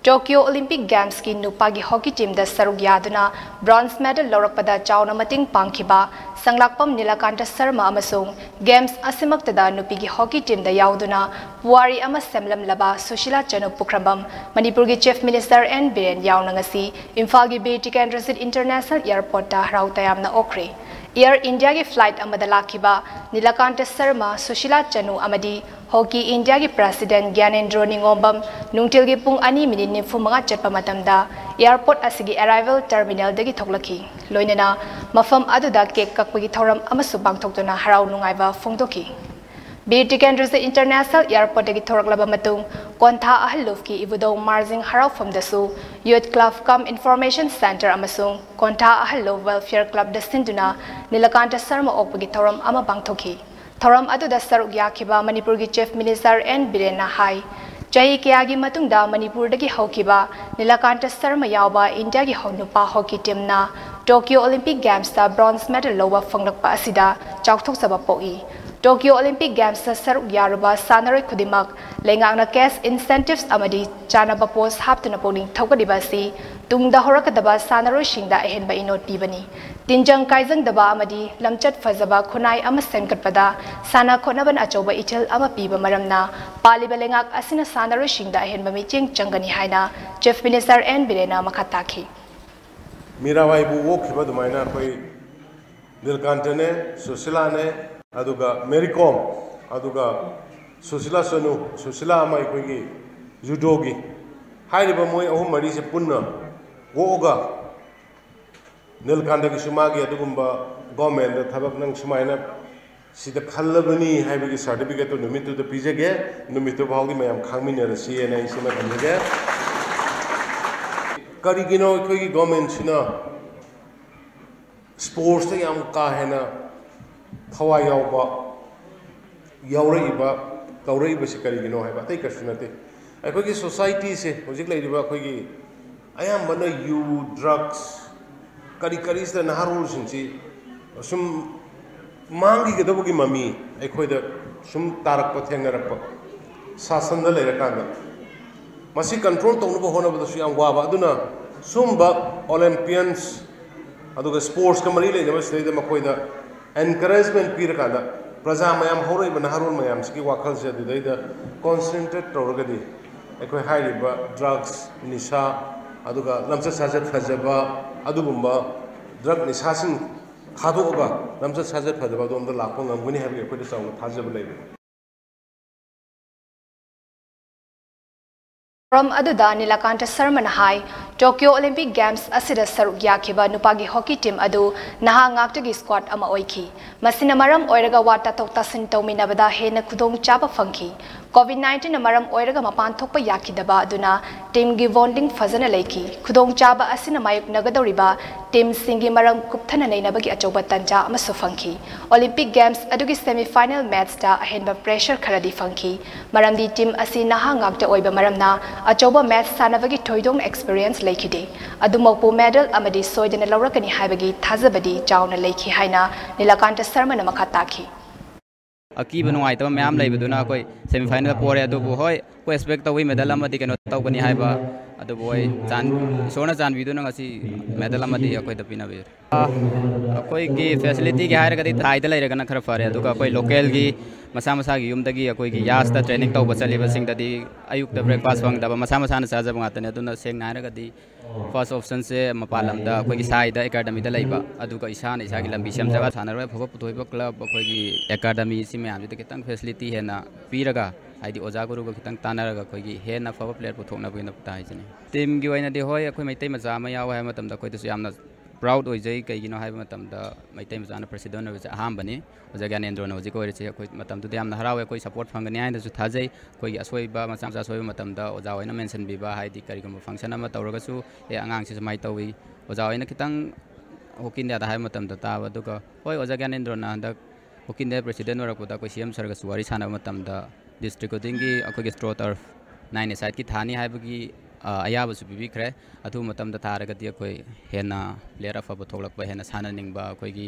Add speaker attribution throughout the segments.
Speaker 1: Tokyo Olympic Games ki nupagi hockey team da saruk yaduna bronze medal laurakpada chauna mating pangkhiba sanglakpam Nilakanta Sarma amasung Games asimaktada nupigi hockey team da yauduna puari ama semlam laba Sushila chanu pukrambam Manipur gi Chief Minister N Biren yauna ngasi Imphal gi Gyanendro International Airport da hrautayamna okre Air India ki flight amada lakhiba Nilakanta Sarma Sushila chanu amadi Hockey India ki President Gyanendro ningombam nungtil gi pung 2 minute ni fumanga chatpa matamda airport asigi arrival terminal dagi thoklaki loinena mafam aduda cake kakpagi thoram amasu bangthoktuna harau nungaiba phongdoki Gyanendro International Airport dagi thoraklaba matung kontha ahaluf ki ibudong margin harau famdasu Youth Club Cum Information Center amasung kontha ahalo Welfare Club dastinduna Nilakanta Sarma okpagi thoram ama bangthoki Thoram aduda saruk yakhiba Manipur gi Chief Minister N Biren na hai Chahi kayagi matungda Manipur dagi haukiba Nilakanta Sarma yauba India gi haunupa hockey team na Tokyo Olympic Games ta bronze medal lowa fanglakpa asida chawthok saba poi Tokyo Olympic Games ta saruk yaruba sanaroi khudimak lengangna cash incentives amadi chanaba post haptuna poning thokadiba si tungda horakadaba sanaroi singda ahenba inot pibani Tinjang kaizang daba amadi lamchat fazaba khunai ama senkatpada sana khonaban achoba ichel ama piba maramna paliba lengak asina sanaroi singda ahenba micheng changani haina Chief Minister N Birena makhataki
Speaker 2: Mirawai bu wokhiba dumaina koi Nilakanta ne Sushila ne aduga Mericom aduga Sushila sanu Sushila amai koi gi judo gi hairiba moi ahum mari se punna woga Nilakanta ki sumagi adugumba government da thabak nang sumaina sida khallabani haibagi certificate to numitu da pijage numitu bhawgi mayam khangminara CNA sima thamjage karigino koi government sina sports ta yam ka hena thawai yawba yauraiba kauraiba si karigino haiba tai kasunate akoi ki society se hojik laiba koi ki ayambana you drugs kari sta naharul sinchi sum mangi ke dobugi mami ekhoi da sum tarak pa thengarak sasan da leira kanda masi control tawnu bo hona ba su yang wa ba aduna sumba Olympians aduga sports ka mari leina ba sei da makoi da encouragement pir kanda praja mayam horoi ba naharul mayam ski wakhal se du da concentrate tawragadi ekhoi hairi ba drugs nisha aduga lamsa sajat fajaba adugumba drug nisasing khadoga lamsa sajat fajaba domda lakpo ngamguni habi ko de saw thajaba lebe
Speaker 1: From aduda Nilakanta Sarman hai Tokyo Olympic Games asida saruk yakhiba nupagi hockey team adu naha ngaktagi squad ama oikhi masina maram oiraga wata tokta sin tawminabada hena khudong chapa phangki COVID-19 maram oiraga mapan thokpa yakhidaba aduna team gi bonding fazana leiki khudong chaba asina mayuk nagadoriba team singi maram kupthana neinabagi achoba tanja ama sufangki Olympic Games adugi semi final match ta ahenba pressure kharadi phangki maramdi team asi naha ngakta oiba maramna achoba match sanabagi thoidong experience leikide adumokpu medal amadi soidana laurakani haibagi thazabadi chauna leikhi haina Nilakanta Sarma na makhataki
Speaker 3: Aki benungai tu memang lagi betul nak koi semifinal pore atu boy koi expect tahu medal lama di kena tahu kani hai ba atu boy chan sona chan video nak asi medal lama di koi tapi na ber koi ki facility ki hari kadi thai dalai regana khara fare atu koi local ki masa masa ki yum dagi koi ki yas ta training tahu basal level sing tadi ayuk ta breakfast wang da masa masa na saja bang atane atu na seng na kadi first option se mapalam da koi ki sai da academy da laiba adu ka isa na isa ki lambi sem jaga thana ro phoba putoi ba club koi ki academy sim am jute kitang facility है ना पीरगा हाइदी ओजा गुरु को kitang तानरगा कोई की है ना फबा player पुथोकना बिना पता है जने टीम की वैना दे होय अखोय मैतै मजा मा याव है मतम दा कोई तसु यामना प्राउड होय जै कैगिनो हाय मतम दा मैतै मजा ना प्रेसिडेंट होय अहाम बनी ओजा Gyanendro ना होजि कोइ रे कोइ मतम दु यामना हरावे कोइ सपोर्ट फंगनी हाय दसु थाजै कोइ असोयबा मचा मचा सोय मतम दा ओजा होयना मेंशन बिबा हाइदी करिगम फंक्शन अमा तौरगसु ए अंगांग से समाय तौई ओजा होयना kitang होकिन दा हाय मतम दा तावा दुका होय ओजा Gyanendro ना दा होकिन दे प्रेसिडेंट वरकदा कोइ सीएम सरगा सुवारी साना मतम दा डिस्ट्रिक्ट कोदिंगी अखोगे स्ट्रो टर्फ 9 साइड की थानी हाइबगी अयाब सुबी खरे अथु मतम दा थारगदी कोइ हेना प्लेयर अफब थोलक हेना साना निंगबा कोइगी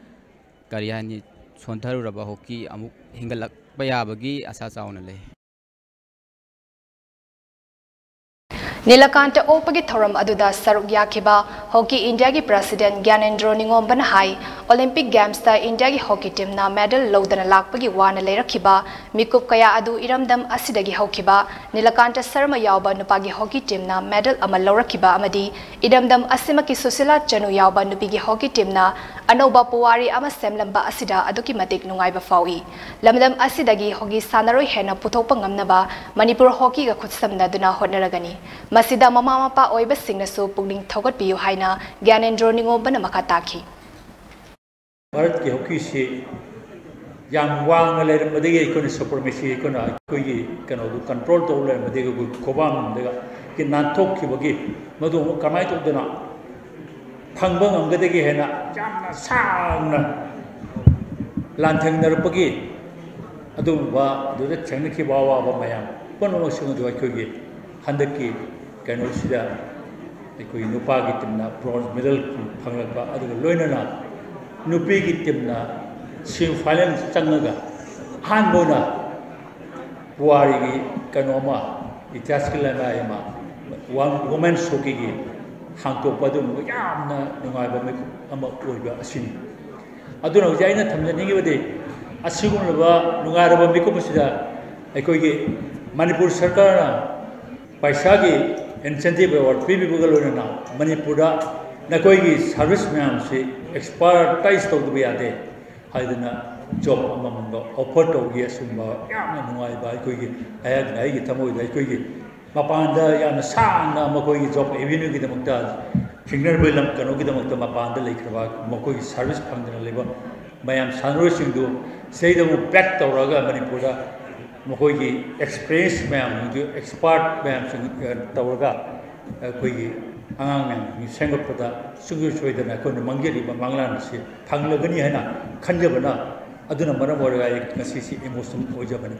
Speaker 3: करियानी सोंथरुरबा हॉकी अमुक हिंगलक बयाबगी आशा चावना ले
Speaker 1: Nilakanta opagi thoram aduda saruk yakiba Hockey India gi President Gyanendro ningomban hai Olympic Games ta India gi hockey team na medal lodana lakpagi wana leirakiba mikup kaya adu iramdam asidagi hokiba Nilakanta Sarma yawba nupagi hockey team na medal ama lorakiba amadi idamdam asimaki Sushila chanu yawba nupigi hockey team na anoba puwari ama semlamba asida aduki matik nungaiba fawi lamdam asidagi hockey sanaroi hena puthokpa ngamnaba Manipur hockey ga khutsamna duna honaragani Masida mama mapa oiba singnasu pugning thogat piyu haina Gyanendro ningobana makataki
Speaker 4: Bharat ki hockey se yang wang le madege ikone supremacy ikona koi kano du control to le madege gu kobam dega ki nantok ki bagi madu kamai to dena phangba ngamgadege hena jamna sangna lanthang nar bagi adu ba du de chengna ki bawa ba mayam kono sing du koi handaki kano sida koi nupa gi timna bronze medal phanglakba adu loinana nupi gi timna semi-final changaga hanbona buari gi kanoma itaskila ma women's hockey gi hangto padum yamna nungai ba me ama oiba asin aduna jaina thamjani bade asigun ba nungai ba me ko busida ekoi gi Manipur sarkar paisa gi incentive award pibi bugalona Manipura nakoi gi service myam se expertise to du yade haidana job amamanga offer to gi asumba yamna nungai ba koi gi ayag nai gi thamoi dai koi gi mapanda yana sangna makoi gi job avenue gi damakta finger belam kano gi damakta mapanda leikraba makoi gi service phangdana leba mayam sanroi singdu seidam back tawraga Manipura makoi gi experience mayam gi expert mayam sing tawraga koi gi angang ni sengapada sugu soidana ko mangeli ba manglan si phanglagani hana khanjabana aduna maram oraga ngasi si emotion ojabani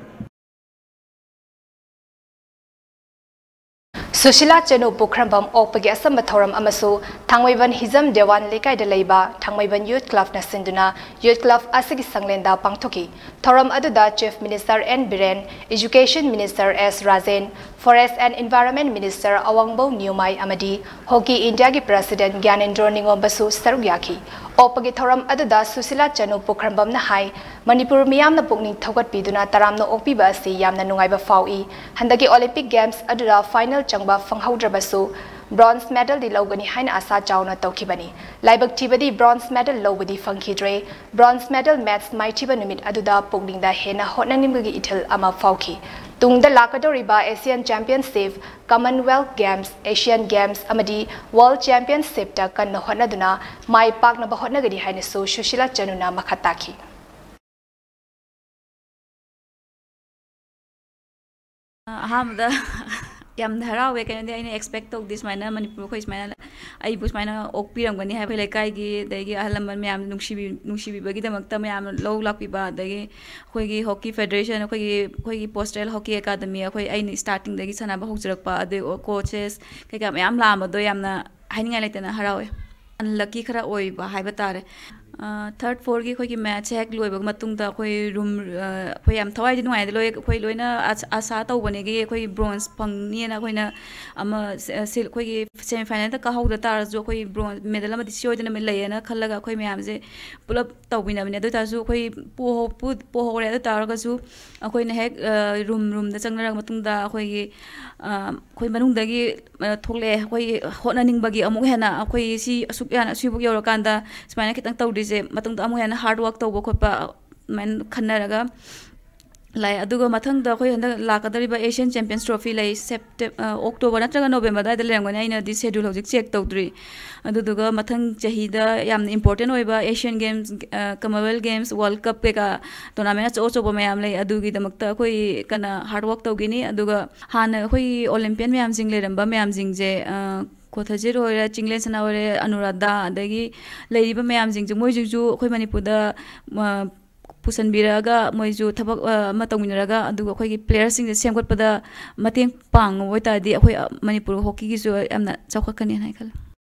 Speaker 1: Sushila chanu pukrambam okpagi asam thoram amasu thangmaiban hizam dewan lekai da leiba thangmaiban youth club na sinduna youth club asigi sanglenda pangthoki thoram aduda chief minister N Biren education minister S Rajen forest and environment minister Awangbo Nyumai amadi hockey India gi president Gyanendro ningombasu sarugyaki okpagi thoram aduda Sushila chanu pukrambam na hai Manipur miyamna pukning thogat piduna taramna okpiba asi yamna nungaiba fawi handagi Olympic Games aduda final changba fanghaudrabasu bronze medal di logani haina asa chawna tawkibani laibak tibadi bronze medal lobadi fangkhidre bronze medal match maithiba numit aduda pukningda hena hotnanimgi ithil ama fawki tungda lakadoriba Asian Championship Commonwealth Games Asian Games amadi World Championship ta kanna hotnaduna mai pakna ba hotnagadi haina su Sushila chanuna makhataki
Speaker 5: Hamda yam dharawe kan I expect to this mana Manipur ko ismaina ai bus mana okpiram gani ha phele kai gi dagi ahlamban me am nungshi bagi damakta me am low lapi ba dagi khoi gi hockey federation khoi gi postal hockey academy khoi ai starting dagi sana ba hokjurak pa ade coaches kai ka me am lam do yamna haninga letena harawe unlucky khara oi ba haiba tare third four gi khoi gi match hek loiba matung da khoi room khoi am thawai dinwai loi khoi loina asa taw bane gi khoi bronze phangni na khoi na ama sil khoi gi semi final ta ka hawda tar jo khoi bronze medal ama disoi dana me layena khallaga khoi mayam je pulap tawbina bine do ta ju khoi po ho re da tar ga ju khoi na hek room da changnara matung da khoi gi khoi manung da gi thokle khoi hotna ning bagi amuk hena khoi si asuk yana sibuk yorakanda smaina kitang tawdi je matung da amu yana hard work tawbo khopa man khannaraga lai aduga mathang da khoi handa lakadariba Asian Champions Trophy lai October natraga November da lerangone aina di schedule hojik check tawdri aduga mathang chahi da yamna important oiba Asian Games Commonwealth Games World Cup ka tournament cho mayam lai adugi damakta khoi kana hard work tawgini aduga hana khoi Olympian mayam jing leramba mayam jing je Kothajir hoira Chinglen sana hore Anuradha adagi leiriba mayam jing je moi ju khoi Manipur da pusan biraga moiju thabak matawinaraga aduga khoi gi players sing sem got pada mateng pang woi ta di khoi Manipur hockey gi jo amna chawkhakani hai khala